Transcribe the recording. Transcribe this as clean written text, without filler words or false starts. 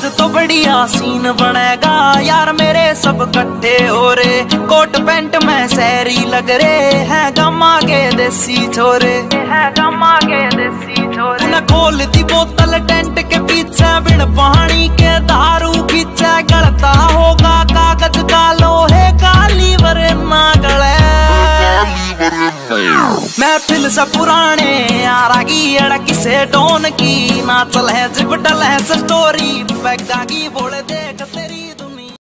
तो बढ़िया सीन बनेगा यार, मेरे सब इकट्ठे हो रे। कोट पैंट में शहरी लग रे हैं, गम्मा के देसी छोरे हैं, गम्मा के देसी छोरे। उन्हें खोल दी बोतल टेंट के पीछे, बिन पानी के दारू खींचे। गलता होगा कागज का लोहे का लीवर ना गले। महफिल से पुराने यारा की अड़की से डोन की, ना चल है जिप डल है स्टोरी। बैगा की बोल देख तेरी